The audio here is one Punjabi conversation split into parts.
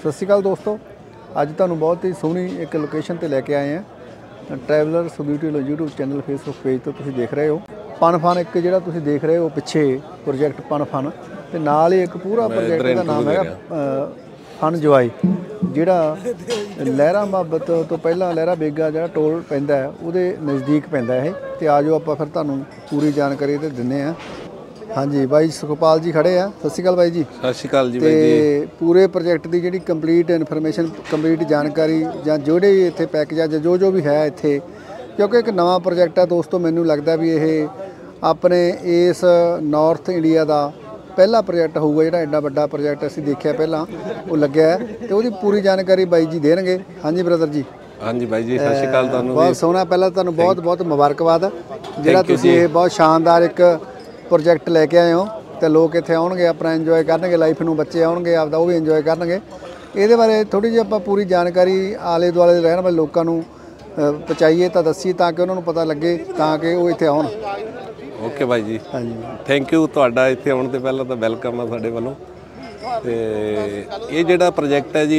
सत श्री अकाल दोस्तों, अज तुहानूं बहुत ही सोहनी एक लोकेशन ते लैके आए हैं। Travellers beauty YouTube channel Facebook page तो तुसीं देख रहे हो। पन फन एक जिहड़ा तुसीं देख रहे हो पिछे प्रोजैक्ट पन फन ते नाल ही एक पूरा प्रोजैक्ट का नाम है फन जॉय, जिहड़ा लहरा मुहब्बत तो पहला लहरा बेगा जिहड़ा टोल पैंदा है उहदे नज़दीक पैंदा है। ते आ जाओ आपां फिर तुहानूं पूरी जानकारी ते दिंदे आ। हाँ जी बाई सुखपाल जी खड़े आ। सत श्री अकाल बाई जी। सत श्री अकाल जी। ते पूरे प्रोजैक्ट की जी कंप्लीट इनफॉर्मेशन कंप्लीट जानकारी ਜਾਂ ਜਿਹੜੇ ਵੀ ਇੱਥੇ ਪੈकेज ਆ जो जो भी है ਇੱਥੇ, क्योंकि एक नवा प्रोजैक्ट है दोस्तों। मैनू लगता भी ये अपने इस नॉर्थ इंडिया का पहला प्रोजैक्ट होगा जो एडा वड्डा प्रोजैक्ट असीं देखिया पहला वो लग्या है। तो वो पूरी जानकारी बाई जी देणगे। हाँ जी ब्रदर जी। हाँ जी बाई जी, सत श्री अकाल। तुहानूं बहुत सोहना, पहला तुहानूं बहुत बहुत मुबारकबाद जिहड़ा तुसीं ये बहुत शानदार एक प्रोजैक्ट लैके आए हो। तो लोग इत्थे आउणगे अपना इंजॉय करनगे, लाइफ नूं बच्चे आउणगे आपदा वो भी इंजॉय करनगे। इहदे बारे थोड़ी जी आपां पूरी जानकारी आले दुआले रहण वाले लोकां नूं पहुँचाइए तो दसीए ताकि उन्होंने पता लगे ताकि वो इत्थे आउण। ओके भाई जी। हाँ जी थैंक यू। तुहाडा इत्थे आउण ते पहला तो वैलकम है साडे वल्लों। ते ये जिहड़ा प्रोजैक्ट है जी,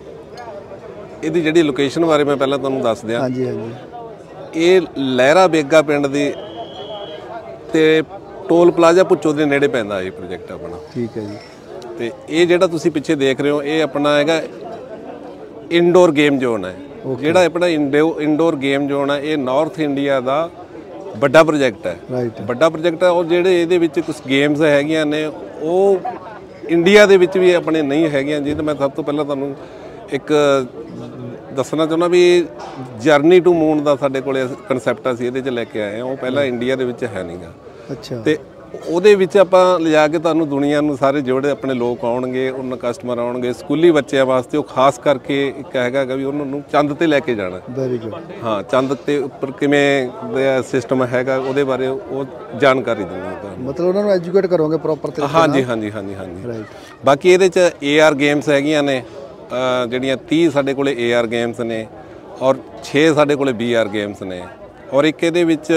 इहदी जिहड़ी लोकेशन बारे मैं पहला तुहानूं दस दियां। हाँ जी हाँ जी। ये लहरा बेगा पिंड दी ते टोल प्लाजा भुच्चो के नेड़े पैंदा ये प्रोजैक्ट अपना। ठीक है जी। तो ये जिहड़ा तुसीं पिछे देख रहे हो ये अपना हैगा इनडोर गेम जोन है। जिहड़ा अपना इनडोर गेम जोन है ये नॉर्थ इंडिया का बड़ा प्रोजैक्ट है। बड़ा प्रोजैक्ट है और जिहड़े इहदे विच कुछ गेम्स हैगियां ने वो इंडिया दे विच भी अपने नहीं हैगियां। जी तो मैं सब तो पहला तुहानूं एक दसना चाहुंदा भी जर्नी टू मून का साडे कोले कंसैप्ट असीं इहदे च लैके आए हैं। वो पहला इंडिया दे विच है नहीं गा। अच्छा। ते ਉਹਦੇ ਵਿੱਚ ਆਪਾਂ ਲਿਜਾ ਕੇ ਤੁਹਾਨੂੰ ਦੁਨੀਆ ਨੂੰ ਸਾਰੇ ਜਿਹੜੇ ਆਪਣੇ ਲੋਕ ਆਉਣਗੇ ਉਹਨਾਂ ਕਸਟਮਰ ਆਉਣਗੇ ਸਕੂਲੀ ਬੱਚਿਆਂ ਵਾਸਤੇ ਉਹ ਖਾਸ ਕਰਕੇ ਇੱਕ ਹੈਗਾ ਵੀ ਉਹਨਾਂ ਨੂੰ ਚੰਦ ਤੇ ਲੈ ਕੇ ਜਾਣਾ। Very good. ਹਾਂ ਚੰਦ ਤੇ ਉੱਪਰ ਕਿਵੇਂ ਸਿਸਟਮ ਹੈਗਾ ਉਹਦੇ ਬਾਰੇ ਉਹ ਜਾਣਕਾਰੀ ਦੇਣੀ ਤੁਹਾਨੂੰ। ਮਤਲਬ ਉਹਨਾਂ ਨੂੰ ਐਜੂਕੇਟ ਕਰੋਗੇ ਪ੍ਰੋਪਰ ਤਰੀਕੇ ਨਾਲ। ਹਾਂਜੀ ਹਾਂਜੀ ਹਾਂਜੀ ਹਾਂਜੀ। ਬਾਕੀ ਇਹਦੇ ਚ AR ਗੇਮਸ ਹੈਗੀਆਂ ਨੇ ਜਿਹੜੀਆਂ 30 ਸਾਡੇ ਕੋਲੇ AR ਗੇਮਸ ਨੇ ਔਰ 6 ਸਾਡੇ ਕੋਲੇ BR ਗੇਮਸ ਨੇ ਔਰ ਇੱਕ ਇਹਦੇ ਵਿੱਚ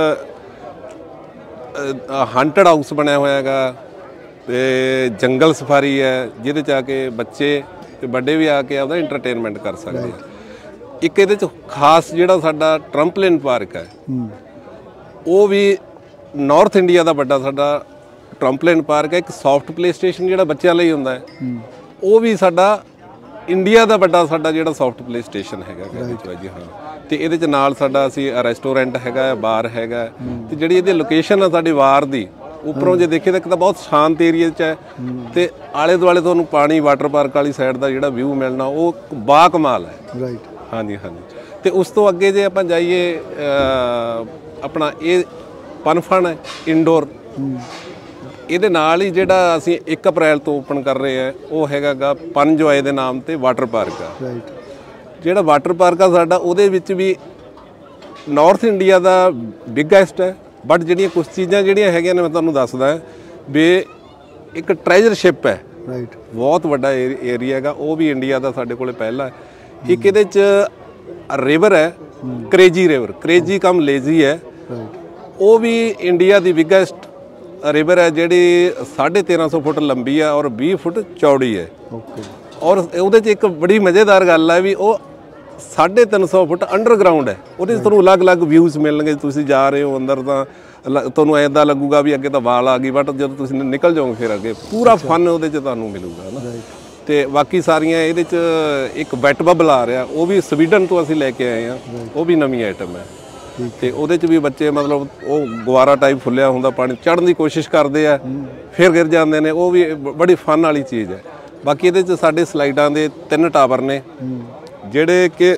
हंटेड हाउस बनया होया हैगा ते जंगल सफारी है जिहदे च आके बच्चे ते बड़े भी आके आपदा इंटरटेनमेंट कर सकते हैं। एक इहदे च खास जिहड़ा साडा ट्रंपलिन पार्क है वो भी नॉर्थ इंडिया का बड़ा साडा ट्रंपलिन पार्क है। एक सॉफ्ट प्ले स्टेशन जिहड़ा बच्चों लई हुंदा है वो भी साडा इंडिया का बड़ा साडा जिहड़ा सॉफ्ट प्ले स्टेशन हैगा जी। हाँ तो ये नाल साडा असी रेस्टोरेंट हैगा बार हैगा ते जिहड़ी इहदी लोकेशन है साडी वार दी उपरों जे देखिए तो एक तो बहुत शांत एरिया च है ते आले दुआले तुहानूं पानी वाटर पार्क वाली साइड का जिहड़ा व्यू मिलना वो बा कमाल है। राइट। हाँ जी हाँ जी। तो उस तो अगे जे आपां जाइए अपना ये पन फन है इंडोर ਇਹਦੇ ਨਾਲ ਹੀ ਜਿਹੜਾ ਅਸੀਂ 1 ਅਪ੍ਰੈਲ ਤੋਂ ਓਪਨ ਕਰ ਰਹੇ ਹਾਂ ਉਹ ਹੈਗਾ ਪਨ ਜॉय ਦੇ ਨਾਮ ਤੇ ਵਾਟਰ ਪਾਰਕ ਆ। ਰਾਈਟ। ਜਿਹੜਾ ਵਾਟਰ ਪਾਰਕ ਆ ਸਾਡਾ ਉਹਦੇ ਵਿੱਚ ਵੀ ਨਾਰਥ ਇੰਡੀਆ ਦਾ ਬਿਗੈਸਟ ਹੈ ਬਟ ਜਿਹੜੀਆਂ ਕੁਝ ਚੀਜ਼ਾਂ ਜਿਹੜੀਆਂ ਹੈਗੀਆਂ ਨੇ ਮੈਂ ਤੁਹਾਨੂੰ ਦੱਸਦਾ ਵੀ ਇੱਕ ਟ੍ਰੈਜਰ ਸ਼ਿਪ ਹੈ। ਰਾਈਟ। ਬਹੁਤ ਵੱਡਾ ਏਰੀਆ ਹੈਗਾ ਉਹ ਵੀ ਇੰਡੀਆ ਦਾ ਸਾਡੇ ਕੋਲੇ ਪਹਿਲਾ ਹੈ। ਇੱਕ ਇਹਦੇ ਚ ਰਿਵਰ ਹੈ ਕ੍ਰੇਜੀ ਰਿਵਰ, ਕ੍ਰੇਜੀ ਕਮ ਲੇਜ਼ੀ ਹੈ। ਉਹ ਵੀ ਇੰਡੀਆ ਦੀ ਬਿਗੈਸਟ रिवर है जी 1350 फुट लंबी है और 20 फुट चौड़ी है। और वो एक बड़ी मज़ेदार गल है भी वो 350 फुट अंडरग्राउंड है। वो तुहानूं अलग अलग व्यूज़ मिलणगे। तुसीं जा रहे हो अंदर तो तुहानूं ऐदा लगूगा भी अगे तो वाल आ गई बट जब तुसीं निकल जाओगे फिर अगे पूरा फन वो तुहानूं मिलूगा ना। तो बाकी सारियां ये एक वैट बबल आ रहा वो भी स्वीडन तो असीं लैके आए हैं वो भी नवीं आइटम है। तो वो भी बच्चे मतलब वो गुवारा टाइप फुलिया होंदा पानी चढ़न की कोशिश करते हैं फिर गिर जाते हैं। वो भी बड़ी फन वाली चीज़ है। बाकी ये साढ़े स्लाइडां दे 3 टावर ने जिहड़े कि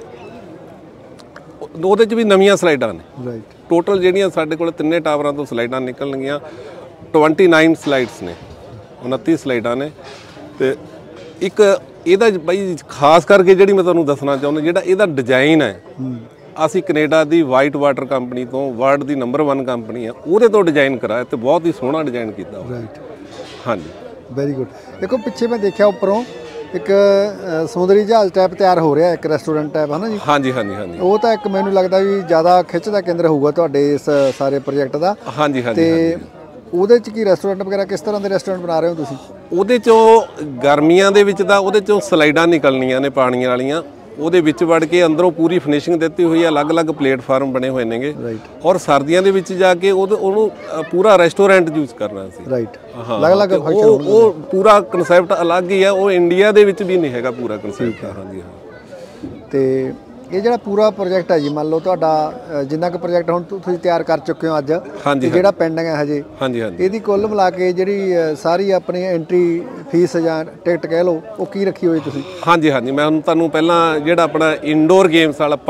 वो भी नवीं स्लाइडां ने। टोटल जिहड़ियां साढ़े कोल 3 टावरां तो स्लाइडां निकलणगीਆਂ 29 स्लाइड्स ने 29 स्लाइडां ने। तो एक इहदा बई खास करके जिहड़ी मैं तुहानूं दसना चाहुंदा जिहड़ा इहदा डिजाइन है ਅਸੀਂ ਕੈਨੇਡਾ ਦੀ ਵਾਈਟ ਵਾਟਰ ਕੰਪਨੀ ਤੋਂ ਵਰਲਡ ਦੀ ਨੰਬਰ 1 ਕੰਪਨੀ ਹੈ ਉਹਦੇ ਤੋਂ ਡਿਜ਼ਾਈਨ ਕਰਾਇਆ ਤੇ ਬਹੁਤ ਹੀ ਸੋਹਣਾ ਡਿਜ਼ਾਈਨ ਕੀਤਾ। ਰਾਈਟ। ਹਾਂਜੀ ਵੈਰੀ ਗੁੱਡ। ਦੇਖੋ ਪਿੱਛੇ ਮੈਂ ਦੇਖਿਆ ਉੱਪਰੋਂ ਇੱਕ ਸਮੁੰਦਰੀ ਜਹਾਜ਼ ਟਾਈਪ ਤਿਆਰ ਹੋ ਰਿਹਾ ਇੱਕ ਰੈਸਟੋਰੈਂਟ ਟਾਈਪ ਹੈ ਨਾ ਜੀ। ਹਾਂਜੀ ਹਾਂਜੀ ਹਾਂਜੀ। ਉਹ ਤਾਂ ਇੱਕ ਮੈਨੂੰ ਲੱਗਦਾ ਵੀ ਜ਼ਿਆਦਾ ਖਿੱਚ ਦਾ ਕੇਂਦਰ ਹੋਊਗਾ ਤੁਹਾਡੇ ਇਸ ਸਾਰੇ ਪ੍ਰੋਜੈਕਟ ਦਾ। ਹਾਂਜੀ ਹਾਂਜੀ। ਤੇ ਉਹਦੇ 'ਚ ਕੀ ਰੈਸਟੋਰੈਂਟ ਵਗੈਰਾ ਕਿਸ ਤਰ੍ਹਾਂ ਦੇ ਰੈਸਟੋਰੈਂਟ ਬਣਾ ਰਹੇ ਹੋ ਤੁਸੀਂ? ਉਹਦੇ 'ਚੋਂ ਗਰਮੀਆਂ ਦੇ ਵਿੱਚ ਤਾਂ ਉਹਦੇ 'ਚੋਂ ਸਲਾਈਡਾਂ ਨਿਕਲਣੀਆਂ ਨੇ ਪਾਣੀਆਂ ਵਾਲੀਆਂ, ਉਹਦੇ ਵਿੱਚ ਵੜ ਕੇ ਅੰਦਰੋਂ ਪੂਰੀ ਫਿਨਿਸ਼ਿੰਗ ਦਿੱਤੀ ਹੋਈ ਹੈ, ਅਲੱਗ-ਅਲੱਗ ਪਲੇਟਫਾਰਮ ਬਣੇ ਹੋਏ ਨੇਗੇ। ਔਰ ਸਰਦੀਆਂ ਦੇ ਵਿੱਚ ਜਾ ਕੇ ਉਹਨੂੰ ਪੂਰਾ ਰੈਸਟੋਰੈਂਟ ਯੂਜ਼ ਕਰਨਾ ਸੀ। ਰਾਈਟ, ਅਲੱਗ-ਅਲੱਗ ਉਹ ਪੂਰਾ ਕਨਸੈਪਟ ਅਲੱਗ ਹੀ ਹੈ, ਉਹ ਇੰਡੀਆ ਦੇ ਵਿੱਚ ਵੀ ਨਹੀਂ ਹੈਗਾ ਪੂਰਾ ਕਨਸੈਪਟ। ਹਾਂਜੀ ਹਾਂ। ਤੇ ਇਹ ਜਿਹੜਾ ਪੂਰਾ ਪ੍ਰੋਜੈਕਟ ਹੈ ਜੀ, ਮੰਨ ਲਓ ਤੁਹਾਡਾ ਜਿੰਨਾ ਕੁ ਪ੍ਰੋਜੈਕਟ ਹੁਣ ਤੁਸੀਂ ਤਿਆਰ ਕਰ ਚੁੱਕੇ ਹੋ ਅੱਜ, ਜਿਹੜਾ ਪੈਂਡਿੰਗ ਹੈ ਹਜੇ, ਇਹਦੀ ਕੁੱਲ ਮਿਲਾ ਕੇ ਜਿਹੜੀ ਸਾਰੀ ਆਪਣੀ ਐਂਟਰੀ ਫੀਸ ਜਾਂ ਟਿਕਟ ਕਹਿ ਲਓ, ਉਹ ਕੀ ਰੱਖੀ ਹੋਈ ਤੁਸੀਂ? ਹਾਂਜੀ, ਮੈਂ ਹੁਣ ਤੁਹਾਨੂੰ ਪਹਿਲਾਂ ਜਿਹੜਾ ਆਪਣਾ ਇੰਡੋਰ ਗੇਮਸ ਵਾਲਾ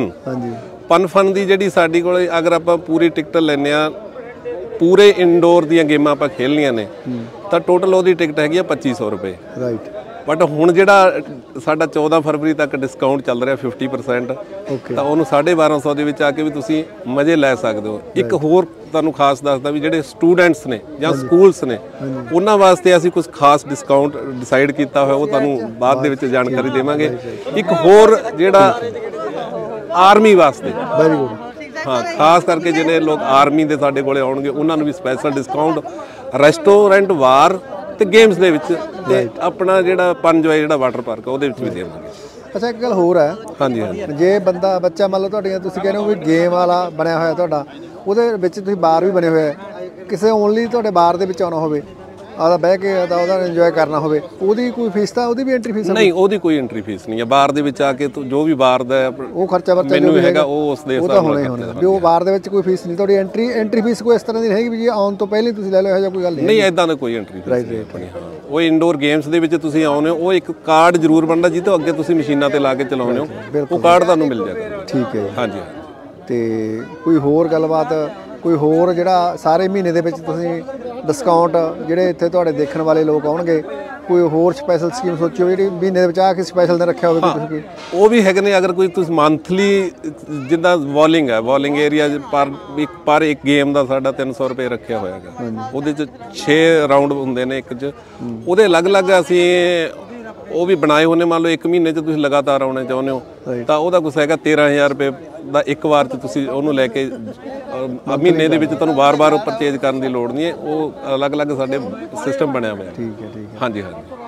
ਪਨ ਫਨ ਦੀ ਜਿਹੜੀ ਸਾਡੀ ਕੋਲ, ਅਗਰ ਆਪਾਂ ਪੂਰੀ ਟਿਕਟ ਲੈਂਦੇ ਆ, ਪੂਰੇ ਇੰਡੋਰ ਦੀਆਂ ਗੇਮਾਂ ਆਪਾਂ ਖੇਲਣੀਆਂ ਨੇ, ਤਾਂ ਟੋਟਲ ਉਹਦੀ ਟਿਕਟ ਹੈਗੀ ਆ 2500 ਰੁਪਏ। ਰਾਈਟ। ਬਟ ਹੁਣ ਜਿਹੜਾ ਸਾਡਾ 14 ਫਰਵਰੀ ਤੱਕ ਡਿਸਕਾਊਂਟ ਚੱਲ ਰਿਹਾ 50%, ਤਾਂ ਉਹਨੂੰ 1250 ਦੇ ਵਿੱਚ ਆ ਕੇ ਵੀ ਤੁਸੀਂ ਮਜ਼ੇ ਲੈ ਸਕਦੇ ਹੋ। ਇੱਕ ਹੋਰ ਤੁਹਾਨੂੰ ਖਾਸ ਦੱਸਦਾ ਵੀ ਜਿਹੜੇ ਸਟੂਡੈਂਟਸ ਨੇ ਜਾਂ ਸਕੂਲਸ ਨੇ, ਉਹਨਾਂ ਵਾਸਤੇ ਅਸੀਂ ਕੁਝ ਖਾਸ ਡਿਸਕਾਊਂਟ ਡਿਸਾਈਡ ਕੀਤਾ ਹੋਇਆ, ਉਹ ਤੁਹਾਨੂੰ ਬਾਅਦ ਦੇ ਵਿੱਚ ਜਾਣਕਾਰੀ ਦੇਵਾਂਗੇ। ਇੱਕ ਹੋਰ ਜਿਹੜਾ ਆਰਮੀ ਵਾਸਤੇ, ਵੈਰੀ ਗੁੱਡ, ਹਾਂ, ਖਾਸ ਕਰਕੇ ਜਿਹੜੇ ਲੋਕ ਆਰਮੀ ਦੇ ਸਾਡੇ ਕੋਲੇ ਆਉਣਗੇ ਉਹਨਾਂ ਨੂੰ ਵੀ ਸਪੈਸ਼ਲ ਡਿਸਕਾਊਂਟ ਰੈਸਟੋਰੈਂਟ ਵਾਰ ਤੇ ਗੇਮਸ ਦੇ ਵਿੱਚ, ਤੇ ਆਪਣਾ ਜਿਹੜਾ ਪਨਜੋਏ ਜਿਹੜਾ ਵਾਟਰ ਪਾਰਕ ਉਹਦੇ ਵਿੱਚ ਵੀ ਦੇਵਾਂਗੇ। ਅੱਛਾ, ਇੱਕ ਗੱਲ ਹੋਰ ਹੈ। ਹਾਂਜੀ, ਜੇ ਬੱਚਾ ਮੰਨ ਲਓ ਤੁਹਾਡੀਆਂ, ਤੁਸੀਂ ਕਹਿੰਦੇ ਹੋ ਵੀ ਗੇਮ ਵਾਲਾ ਬਣਿਆ ਹੋਇਆ ਤੁਹਾਡਾ, ਉਹਦੇ ਵਿੱਚ ਤੁਸੀਂ ਬਾਰ ਵੀ ਬਣੇ ਹੋਏ ਹੈ, ਕਿਸੇ ਓਨਲੀ ਤੁਹਾਡੇ ਬਾਰ ਦੇ ਵਿੱਚ ਆਉਣਾ ਹੋਵੇ, ਆਦਾ ਬਹਿ ਕੇ ਉਹਦਾ ਇੰਜੋਏ ਕਰਨਾ ਹੋਵੇ, ਉਹਦੀ ਕੋਈ ਫੀਸ ਤਾਂ, ਉਹਦੀ ਵੀ ਐਂਟਰੀ ਫੀਸ ਨਹੀਂ? ਉਹਦੀ ਕੋਈ ਐਂਟਰੀ ਫੀਸ ਨਹੀਂ ਹੈ। ਬਾਰ ਦੇ ਵਿੱਚ ਆ ਕੇ ਜੋ ਵੀ ਬਾਰ ਦਾ ਉਹ ਖਰਚਾ ਵਰਚਾ ਮੈਨੂੰ ਹੈਗਾ, ਉਹ ਉਸ ਦੇ ਹਿਸਾਬ ਨਾਲ ਹੋਣਾ ਵੀ ਉਹ ਬਾਰ ਦੇ ਵਿੱਚ ਕੋਈ ਫੀਸ ਨਹੀਂ। ਤੁਹਾਡੀ ਐਂਟਰੀ ਫੀਸ ਕੋਈ ਇਸ ਤਰ੍ਹਾਂ ਦੀ ਰਹੇਗੀ ਵੀ ਜੀ ਆਉਣ ਤੋਂ ਪਹਿਲਾਂ ਤੁਸੀਂ ਲੈ ਲਓ, ਇਹੋ ਜਿਹਾ ਕੋਈ ਗੱਲ ਨਹੀਂ? ਨਹੀਂ, ਇਦਾਂ ਦਾ ਕੋਈ ਐਂਟਰੀ ਫੀਸ ਨਹੀਂ। ਉਹ ਇੰਡੋਰ ਗੇਮਸ ਦੇ ਵਿੱਚ ਤੁਸੀਂ ਆਉਨੇ ਹੋ, ਉਹ ਇੱਕ ਕਾਰਡ ਜ਼ਰੂਰ ਬਣਦਾ ਜਿਹਦੇ ਤੋਂ ਅੱਗੇ ਤੁਸੀਂ ਮਸ਼ੀਨਾਂ ਤੇ ਲਾ ਕੇ ਚਲਾਉਂਦੇ ਹੋ, ਉਹ ਕਾਰਡ ਤੁਹਾਨੂੰ ਮਿਲ ਜਾਏਗਾ। ਠੀਕ ਹੈ। ਹਾਂਜੀ। ਤੇ ਕੋਈ ਹੋਰ ਗੱਲਬਾਤ, ਕੋਈ ਹੋਰ ਜਿਹੜਾ ਸਾਰੇ ਮਹੀਨੇ ਦੇ ਵਿੱਚ ਤੁਸੀਂ ਡਿਸਕਾਊਂਟ ਜਿਹੜੇ ਇੱਥੇ ਤੁਹਾਡੇ ਦੇਖਣ ਵਾਲੇ ਲੋਕ ਆਉਣਗੇ, ਕੋਈ ਹੋਰ ਸਪੈਸ਼ਲ ਸਕੀਮ ਸੋਚੀ ਹੋਵੇ ਜਿਹੜੀ ਮਹੀਨੇ ਦੇ ਵਿੱਚ ਆ ਕੇ ਸਪੈਸ਼ਲ ਦਿਨ ਰੱਖਿਆ ਹੋਵੇ ਤੁਸੀਂ? ਉਹ ਵੀ ਹੈਗੇ ਨੇ। ਅਗਰ ਕੋਈ ਤੁਸੀਂ ਮੰਥਲੀ, ਜਿੱਦਾਂ ਬੋਲਿੰਗ ਹੈ, ਬੋਲਿੰਗ ਏਰੀਆ ਪਰ ਇੱਕ ਗੇਮ ਦਾ ਸਾਡਾ 300 ਰੁਪਏ ਰੱਖਿਆ ਹੋਇਆ ਹੈਗਾ, ਉਹਦੇ 'ਚ 6 ਰਾਊਂਡ ਹੁੰਦੇ ਨੇ ਇੱਕ 'ਚ, ਉਹਦੇ ਅਲੱਗ-ਅਲੱਗ ਅਸੀਂ ਉਹ ਵੀ ਬਣਾਏ ਹੋਣੇ। ਮੰਨ ਲਓ ਇੱਕ ਮਹੀਨੇ 'ਚ ਤੁਸੀਂ ਲਗਾਤਾਰ ਆਉਣਾ ਚਾਹੁੰਦੇ ਹੋ, ਤਾਂ ਉਹਦਾ ਕੁਛ ਹੈਗਾ 13000 ਰੁਪਏ ਦਾ ਇੱਕ ਵਾਰ 'ਚ ਤੁਸੀਂ ਉਹਨੂੰ ਲੈ ਕੇ, ਮਹੀਨੇ ਦੇ ਵਿੱਚ ਤੁਹਾਨੂੰ ਵਾਰ-ਵਾਰ ਪਰਚੇਜ ਕਰਨ ਦੀ ਲੋੜ ਨਹੀਂ ਹੈ। ਉਹ ਅਲੱਗ-ਅਲੱਗ ਸਾਡੇ ਸਿਸਟਮ ਬਣਿਆ ਹੋਇਆ। ਠੀਕ ਹੈ। ਹਾਂਜੀ।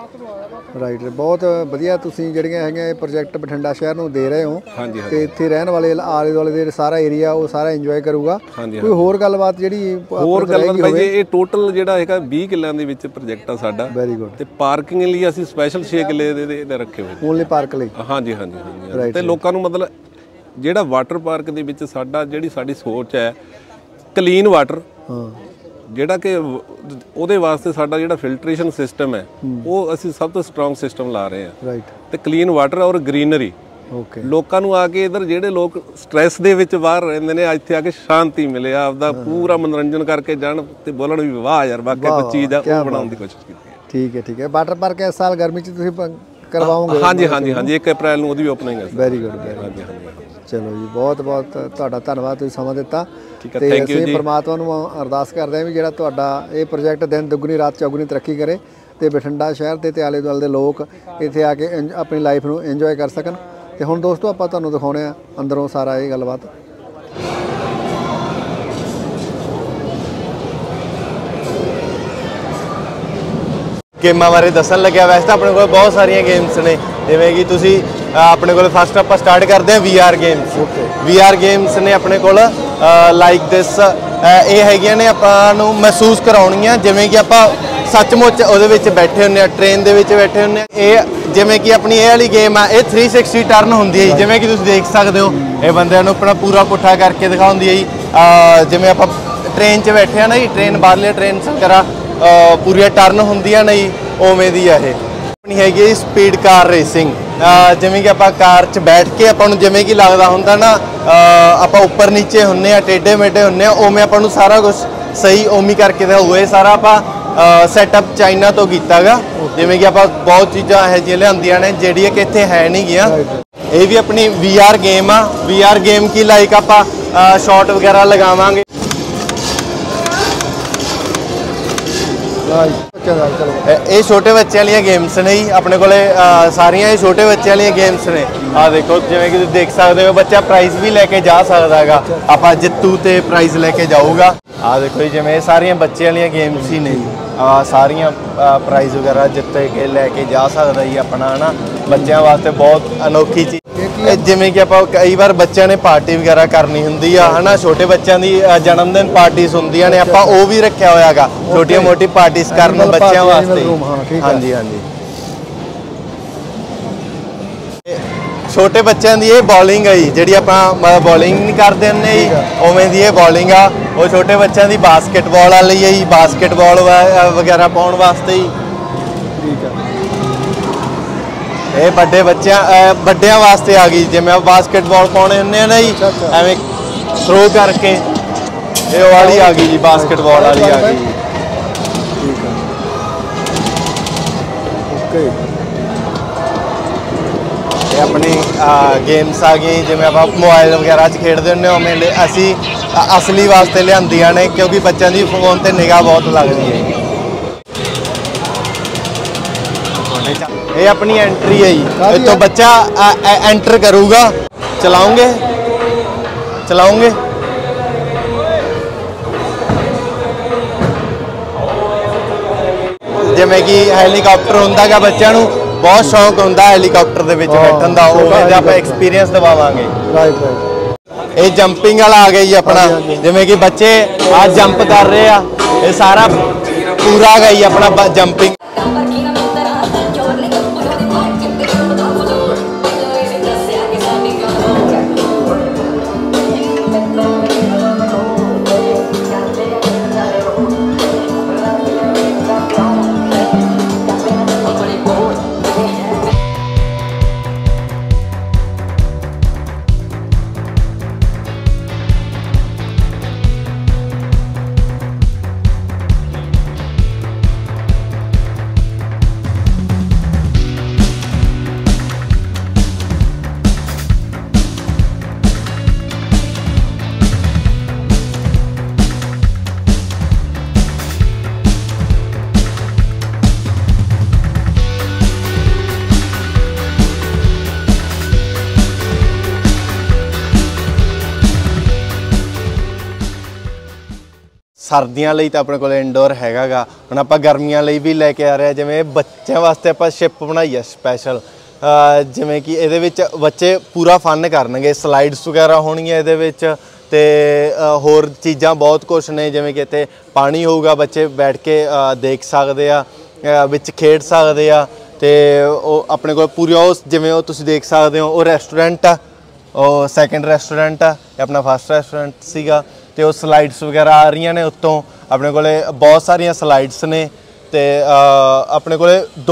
ਰਾਈਟ। ਬਹੁਤ ਵਧੀਆ ਤੁਸੀਂ ਜਿਹੜੀਆਂ ਹੈਗੀਆਂ ਇਹ ਪ੍ਰੋਜੈਕਟ ਬਠਿੰਡਾ ਸ਼ਹਿਰ ਨੂੰ ਦੇ ਰਹੇ ਹੋ, ਤੇ ਇੱਥੇ ਰਹਿਣ ਵਾਲੇ ਆਲੇ ਦੁਆਲੇ ਦੇ ਸਾਰਾ ਏਰੀਆ ਉਹ ਸਾਰਾ ਇੰਜੋਏ ਕਰੂਗਾ। ਕੋਈ ਹੋਰ ਗੱਲਬਾਤ ਜਿਹੜੀ ਹੋਰ ਗੱਲਬਾਤ ਭਾਈ, ਇਹ ਟੋਟਲ ਜਿਹੜਾ ਹੈਗਾ 20 ਕਿੱਲਿਆਂ ਦੇ ਵਿੱਚ ਪ੍ਰੋਜੈਕਟ ਆ ਸਾਡਾ। Very good. ਤੇ ਪਾਰਕਿੰਗ ਲਈ ਅਸੀਂ ਸਪੈਸ਼ਲ 6 ਕਿੱਲੇ ਦੇ ਰੱਖੇ ਹੋਏ, ਓਨਲੀ ਪਾਰਕ ਲਈ। ਹਾਂਜੀ। ਤੇ ਲੋਕਾਂ ਨੂੰ ਮਤਲਬ ਜਿਹੜਾ ਵਾਟਰ ਪਾਰਕ ਦੇ ਵਿੱਚ ਜਿਹੜੀ ਸਾਡੀ ਸੋਚ ਹੈ, ਕਲੀਨ ਵਾਟਰ, ਜਿਹੜਾ ਕਿ ਉਹਦੇ ਵਾਸਤੇ ਸਾਡਾ ਜਿਹੜਾ ਫਿਲਟਰੇਸ਼ਨ ਸਿਸਟਮ ਹੈ, ਉਹ ਅਸੀਂ ਸਭ ਤੋਂ ਸਟਰੋਂਗ ਸਿਸਟਮ ਲਾ ਰਹੇ ਹਾਂ। ਰਾਈਟ। ਤੇ ਕਲੀਨ ਵਾਟਰ ਔਰ ਗ੍ਰੀਨਰੀ, ਲੋਕਾਂ ਨੂੰ ਆ ਕੇ ਇੱਧਰ ਜਿਹੜੇ ਲੋਕ ਸਟ੍ਰੈਸ ਦੇ ਵਿੱਚ ਬਾਹਰ ਰਹਿੰਦੇ ਨੇ, ਇੱਥੇ ਆ ਕੇ ਸ਼ਾਂਤੀ ਮਿਲੇ, ਆਪਦਾ ਪੂਰਾ ਮਨੋਰੰਜਨ ਕਰਕੇ ਜਾਣ ਤੇ ਬੋਲਣ ਵੀ ਵਾਹ ਯਾਰ ਵਾਕਿਆ ਕੋਈ ਚੀਜ਼ ਆ, ਉਹ ਬਣਾਉਣ ਦੀ ਕੋਸ਼ਿਸ਼ ਕੀਤੀ ਹੈ। ਠੀਕ ਹੈ। ਵਾਟਰ ਪਾਰਕ ਇਸ ਸਾਲ ਗਰਮੀ 'ਚ ਤੁਸੀਂ ਕਰਵਾਓਗੇ? ਹਾਂਜੀ। 1 ਅਪ੍ਰੈਲ ਨੂੰ ਉਹਦੀ ਵੀ ਓਪਨਿੰਗ ਹੈ। Very good. ਚਲੋ ਜੀ, ਬਹੁਤ ਤੁਹਾਡਾ ਧੰਨਵਾਦ, ਤੁਸੀਂ ਸਮਾਂ ਦਿੱਤਾ। ਤੇ ਅਸੀਂ ਪਰਮਾਤਮਾ ਨੂੰ ਅਰਦਾਸ ਕਰਦੇ ਹਾਂ ਵੀ ਜਿਹੜਾ ਤੁਹਾਡਾ ਇਹ ਪ੍ਰੋਜੈਕਟ ਦਿਨ ਦੁੱਗਣੀ ਰਾਤ ਚੌਗੁਣੀ ਤਰੱਕੀ ਕਰੇ, ਤੇ ਬਠਿੰਡਾ ਸ਼ਹਿਰ ਦੇ ਆਲੇ ਦੁਆਲੇ ਦੇ ਲੋਕ ਇੱਥੇ ਆ ਕੇ ਆਪਣੀ ਲਾਈਫ ਨੂੰ ਇੰਜੋਏ ਕਰ ਸਕਣ। ਤੇ ਹੁਣ ਦੋਸਤੋ ਆਪਾਂ ਤੁਹਾਨੂੰ ਦਿਖਾਉਣੇ ਆ ਅੰਦਰੋਂ ਸਾਰਾ ਇਹ ਗੱਲਬਾਤ। ਗੇਮਾਂ ਬਾਰੇ ਦੱਸਣ ਲੱਗਿਆ। ਵੈਸੇ ਤਾਂ ਆਪਣੇ ਕੋਲ ਬਹੁਤ ਸਾਰੀਆਂ ਗੇਮਸ ਨੇ, ਜਿਵੇਂ ਕਿ ਤੁਸੀਂ ਆਪਣੇ ਕੋਲ ਫਸਟ ਆਪਾਂ ਸਟਾਰਟ ਕਰਦੇ ਹਾਂ VR ਗੇਮਸ। VR ਗੇਮਸ ਨੇ ਆਪਣੇ ਕੋਲ ਲਾਈਕ ਦਿਸ, ਇਹ ਹੈਗੀਆਂ ਨੇ ਆਪਾਂ ਨੂੰ ਮਹਿਸੂਸ ਕਰਾਉਣੀਆਂ ਜਿਵੇਂ ਕਿ ਆਪਾਂ ਸੱਚਮੁੱਚ ਉਹਦੇ ਵਿੱਚ ਬੈਠੇ ਹੁੰਦੇ ਆ, ਟ੍ਰੇਨ ਦੇ ਵਿੱਚ ਬੈਠੇ ਹੁੰਦੇ ਆ। ਇਹ ਜਿਵੇਂ ਕਿ ਆਪਣੀ ਇਹ ਵਾਲੀ ਗੇਮ ਆ, ਇਹ 360 ਟਰਨ ਹੁੰਦੀ ਹੈ ਜੀ, ਜਿਵੇਂ ਕਿ ਤੁਸੀਂ ਦੇਖ ਸਕਦੇ ਹੋ। ਇਹ ਬੰਦਿਆਂ ਨੂੰ ਆਪਣਾ ਪੂਰਾ ਪੁੱਠਾ ਕਰਕੇ ਦਿਖਾਉਂਦੀ ਹੈ ਜੀ। ਜਿਵੇਂ ਆਪਾਂ ਟ੍ਰੇਨ 'ਚ ਬੈਠੇ ਆ ਨਾ ਜੀ, ਟ੍ਰੇਨ ਬਾਹਰਲੇ ਟ੍ਰੇਨ ਵਗੈਰਾ ਪੂਰੀਆਂ ਟਰਨ ਹੁੰਦੀਆਂ ਨੇ ਜੀ, ਉਵੇਂ ਦੀ ਆ ਇਹ। ਆਪਣੀ ਹੈਗੀ ਸਪੀਡ ਕਾਰ ਰੇਸਿੰਗ, ਜਿਵੇਂ ਕਿ ਆਪਾਂ ਕਾਰ 'ਚ ਬੈਠ ਕੇ ਆਪਾਂ ਨੂੰ ਜਿਵੇਂ ਕਿ ਲੱਗਦਾ ਹੁੰਦਾ ਨਾ ਆਪਾਂ ਉੱਪਰ ਨੀਚੇ ਹੁੰਨੇ ਆ, ਟੇਢੇ ਮੇਢੇ ਹੁੰਨੇ ਆ, ਉਵੇਂ ਆਪਾਂ ਨੂੰ ਸਾਰਾ ਕੁਝ ਸਹੀ ਉਵੇਂ ਕਰਕੇ ਦਿਖਾਊਗਾ। ਇਹ ਸਾਰਾ ਆਪਾਂ ਸੈਟਅਪ ਚਾਈਨਾ ਤੋਂ ਕੀਤਾ ਗਾ। ਜਿਵੇਂ ਕਿ ਆਪਾਂ ਬਹੁਤ ਚੀਜ਼ਾਂ ਇਹੋ ਜਿਹੀਆਂ ਲਿਆਂਦੀਆਂ ਨੇ ਜਿਹੜੀਆਂ ਕਿ ਇੱਥੇ ਹੈ ਨਹੀਂ ਗੀਆਂ। ਇਹ ਵੀ ਆਪਣੀ VR ਗੇਮ ਆ। VR ਗੇਮ ਕੀ ਲਾਈਕ ਆਪਾਂ ਸ਼ਾਟ ਵਗੈਰਾ ਲਗਾਵਾਂਗੇ। ਬੱਚਿਆਂ ਦਾ ਚਲੋ ਇਹ ਛੋਟੇ ਬੱਚਿਆਂ ਵਾਲੀਆਂ ਗੇਮਸ ਨੇ ਜੀ ਆਪਣੇ ਕੋਲੇ ਸਾਰੀਆਂ ਇਹ ਛੋਟੇ ਬੱਚਿਆਂ ਵਾਲੀਆਂ ਗੇਮਸ ਨੇ। ਆਹ ਦੇਖੋ ਜਿਵੇਂ ਕਿ ਤੁਸੀਂ ਦੇਖ ਸਕਦੇ ਹੋ ਬੱਚਾ ਪ੍ਰਾਈਜ਼ ਵੀ ਲੈ ਕੇ ਜਾ ਸਕਦਾ ਹੈਗਾ, ਆਪਾਂ ਜਿੱਤੂ ਤੇ ਪ੍ਰਾਈਜ਼ ਲੈ ਕੇ ਜਾਊਗਾ। ਆਹ ਦੇਖੋ ਜੀ ਜਿਵੇਂ ਇਹ ਸਾਰੀਆਂ ਬੱਚਿਆਂ ਵਾਲੀਆਂ ਗੇਮਸ ਹੀ ਨੇ ਜੀ, ਸਾਰੀਆਂ ਪ੍ਰਾਈਜ਼ ਵਗੈਰਾ ਜਿੱਤ ਕੇ ਲੈ ਕੇ ਜਾ ਸਕਦਾ ਜੀ ਆਪਣਾ, ਹੈ ਨਾ। ਬੱਚਿਆਂ ਵਾਸਤੇ ਬਹੁਤ ਅਨੋਖੀ ਚੀਜ਼, ਜਿਵੇਂ ਕਿ ਆਪਾਂ ਕਈ ਵਾਰ ਬੱਚਿਆਂ ਨੇ ਪਾਰਟੀ ਵਗੈਰਾ ਕਰਨੀ ਹੁੰਦੀ ਆ, ਹੈ ਨਾ। ਛੋਟੇ ਬੱਚਿਆਂ ਦੀ ਜਨਮ ਦਿਨ ਪਾਰਟੀਆਂ ਹੁੰਦੀਆਂ ਨੇ, ਆਪਾਂ ਉਹ ਵੀ ਰੱਖਿਆ ਹੋਇਆ ਹੈਗਾ, ਛੋਟੀਆਂ ਮੋਟੀ ਪਾਰਟੀਆਂ ਕਰਨ ਬੱਚਿਆਂ ਵਾਸਤੇ। ਹਾਂਜੀ ਹਾਂਜੀ। ਛੋਟੇ ਬੱਚਿਆਂ ਦੀ ਇਹ ਬੋਲਿੰਗ ਹੈ ਜੀ, ਜਿਹੜੀ ਆਪਾਂ ਬੋਲਿੰਗ ਨਹੀਂ ਕਰਦੇ ਹੁੰਦੇ ਜੀ, ਉਵੇਂ ਦੀ ਇਹ ਬੋਲਿੰਗ ਆ। ਉਹ ਛੋਟੇ ਬੱਚਿਆਂ ਦੀ ਬਾਸਕਟਬਾਲ ਵਾਲੀ ਹੈ ਜੀ, ਬਾਸਕਟਬਾਲ ਵਗੈਰਾ ਪਾਉਣ ਵਾਸਤੇ ਜੀ। ਠੀਕ ਹੈ। ਇਹ ਵੱਡਿਆਂ ਵਾਸਤੇ ਆ ਗਈ, ਜਿਵੇਂ ਆਪਾਂ ਬਾਸਕਟਬਾਲ ਪਾਉਣੇ ਹੁੰਦੇ ਆ ਨਾ ਜੀ, ਐਵੇਂ ਥਰੋ ਕਰਕੇ ਇਹ ਵਾਲੀ ਆ ਗਈ ਜੀ, ਬਾਸਕਟਬਾਲ ਵਾਲੀ ਆ ਗਈ ਜੀ। ਠੀਕ ਹੈ ਓਕੇ। ਇਹ ਆਪਣੀ ਗੇਮਸ ਆ ਗਈ, ਜਿਵੇਂ ਆਪਾਂ ਮੋਬਾਈਲ ਵਗੈਰਾ 'ਚ ਖੇਡਦੇ ਹੁੰਦੇ ਉਵੇਂ ਅਸੀਂ ਅਸਲੀ ਵਾਸਤੇ ਲਿਆਂਦੀਆਂ ਨੇ, ਕਿਉਂਕਿ ਬੱਚਿਆਂ ਦੀ ਫੋਨ ਤੇ ਨਿਗਾਹ ਬਹੁਤ ਲੱਗਦੀ ਹੈ। ਇਹ ਆਪਣੀ ਐਂਟਰੀ ਹੈ ਜੀ, ਇੱਥੋਂ ਬੱਚਾ ਐਂਟਰ ਕਰੂਗਾ। ਚਲਾਉਂਗੇ ਜਿਵੇਂ ਕਿ ਹੈਲੀਕਾਪਟਰ ਹੁੰਦਾ ਗਾ, ਬੱਚਿਆਂ ਨੂੰ ਬਹੁਤ ਸ਼ੌਂਕ ਹੁੰਦਾ ਹੈਲੀਕਾਪਟਰ ਦੇ ਵਿੱਚ ਬੈਠਣ ਦਾ, ਉਹ ਆਪਾਂ ਐਕਸਪੀਰੀਅੰਸ ਦਿਵਾਵਾਂਗੇ। ਰਾਈਟ। ਇਹ ਜੰਪਿੰਗ ਵਾਲਾ ਆ ਗਿਆ ਜੀ ਆਪਣਾ, ਜਿਵੇਂ ਕਿ ਬੱਚੇ ਆ ਜੰਪ ਕਰ ਰਹੇ ਆ, ਇਹ ਸਾਰਾ ਪੂਰਾ ਆ ਗਿਆ ਜੀ ਆਪਣਾ ਜੰਪਿੰਗ। ਸਰਦੀਆਂ ਲਈ ਤਾਂ ਆਪਣੇ ਕੋਲ ਇੰਡੋਰ ਹੈਗਾ ਗਾ। ਹੁਣ ਆਪਾਂ ਗਰਮੀਆਂ ਲਈ ਵੀ ਲੈ ਕੇ ਆ ਰਹੇ ਹਾਂ, ਜਿਵੇਂ ਬੱਚਿਆਂ ਵਾਸਤੇ ਆਪਾਂ ਸ਼ਿਪ ਬਣਾਈ ਆ ਸਪੈਸ਼ਲ, ਜਿਵੇਂ ਕਿ ਇਹਦੇ ਵਿੱਚ ਬੱਚੇ ਪੂਰਾ ਫਨ ਕਰਨਗੇ, ਸਲਾਈਡਸ ਵਗੈਰਾ ਹੋਣਗੀਆਂ ਇਹਦੇ ਵਿੱਚ, ਤੇ ਹੋਰ ਚੀਜ਼ਾਂ ਬਹੁਤ ਕੁਛ ਨੇ, ਜਿਵੇਂ ਕਿ ਇੱਥੇ ਪਾਣੀ ਹੋਊਗਾ, ਬੱਚੇ ਬੈਠ ਕੇ ਦੇਖ ਸਕਦੇ ਆ, ਵਿੱਚ ਖੇਡ ਸਕਦੇ ਆ। ਤੇ ਉਹ ਆਪਣੇ ਕੋਲ ਪੂਰਾ ਉਹ ਜਿਵੇਂ ਉਹ ਤੁਸੀਂ ਦੇਖ ਸਕਦੇ ਹੋ, ਉਹ ਰੈਸਟੋਰੈਂਟ ਆ, ਉਹ ਸੈਕਿੰਡ ਰੈਸਟੋਰੈਂਟ ਆ, ਇਹ ਆਪਣਾ ਫਸਟ ਰੈਸਟੋਰੈਂਟ ਸੀਗਾ। ਤੇ ਉਹ ਸਲਾਈਡਸ ਵਗੈਰਾ ਆ ਰਹੀਆਂ ਨੇ ਉੱਤੋਂ, ਆਪਣੇ ਕੋਲੇ ਬਹੁਤ ਸਾਰੀਆਂ ਸਲਾਈਡਸ ਨੇ। ਤੇ ਆਪਣੇ ਕੋਲੇ 2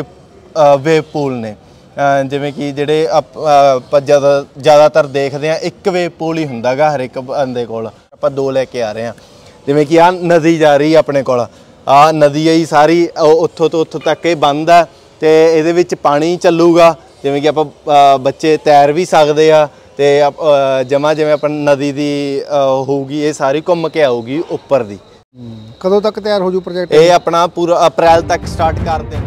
ਵੇਵ ਪੂਲ ਨੇ, ਜਿਵੇਂ ਕਿ ਜਿਹੜੇ ਆਪਾਂ ਜ਼ਿਆਦਾਤਰ ਦੇਖਦੇ ਹਾਂ, ਇੱਕ ਵੇਵ ਪੂਲ ਹੀ ਹੁੰਦਾ ਗਾ ਹਰ ਇੱਕ ਬੰਦੇ ਕੋਲ, ਆਪਾਂ 2 ਲੈ ਕੇ ਆ ਰਹੇ ਹਾਂ। ਜਿਵੇਂ ਕਿ ਆਹ ਨਦੀ ਜਾ ਰਹੀ ਆਪਣੇ ਕੋਲ, ਆਹ ਨਦੀ ਹੈ ਜੀ ਸਾਰੀ, ਉੱਥੋਂ ਤੋਂ ਉੱਥੋਂ ਤੱਕ ਇਹ ਬੰਦ ਆ, ਤੇ ਇਹਦੇ ਵਿੱਚ ਪਾਣੀ ਚੱਲੂਗਾ, ਜਿਵੇਂ ਕਿ ਆਪਾਂ ਬੱਚੇ ਤੈਰ ਵੀ ਸਕਦੇ ਆ। ਤੇ ਜਿਵੇਂ ਆਪਾਂ ਨਦੀ ਦੀ ਹੋਊਗੀ, ਇਹ ਸਾਰੀ ਘੁੰਮ ਕੇ ਆਊਗੀ ਉੱਪਰ ਦੀ। ਕਦੋਂ ਤੱਕ ਤਿਆਰ ਹੋ ਜੂ ਪ੍ਰੋਜੈਕਟ? ਇਹ ਆਪਣਾ ਪੂਰਾ ਅਪ੍ਰੈਲ ਤੱਕ ਸਟਾਰਟ ਕਰ ਦੇਣਾ।